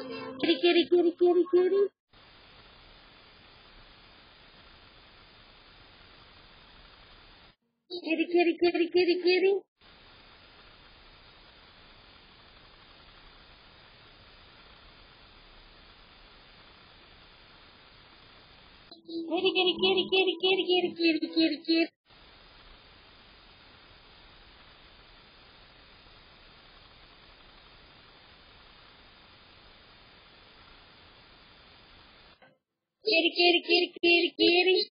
Kitty, kitty, kitty, kitty, kitty. Kitty, kitty, kitty, kitty, kitty. Kitty, kitty, kitty, kitty, kitty, kitty, kitty, kitty, kitty. Kitty, kitty, kitty, kitty, kitty.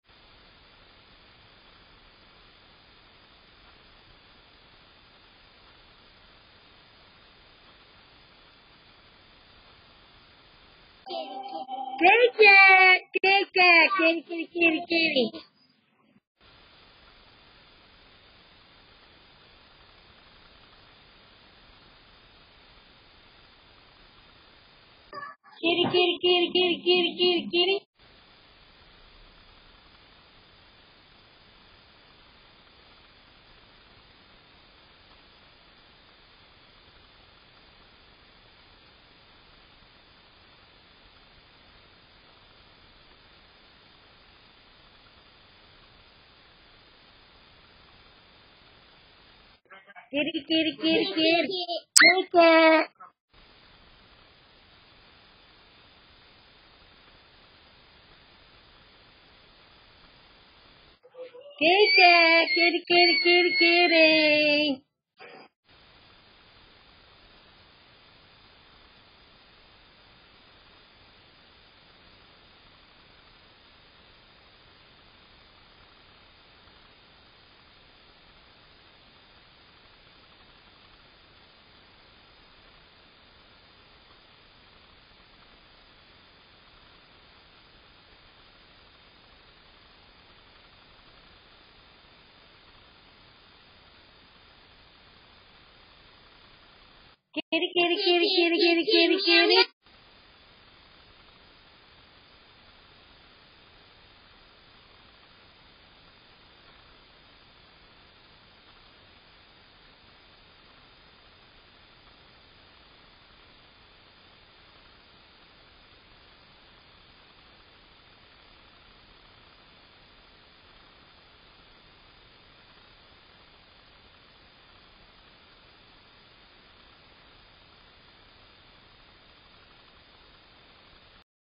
Kitty cat, kitty cat, kitty, kitty, kitty, kitty. Kitty, kitty, kitty, kitty, kitty, kitty, kitty. Kitty, kitty, kitty, kitty. Kitty cat. Kitty cat, kitty, kitty, kitty, kitty. Kitty, kitty, kitty, kitty, kitty, kitty, kitty.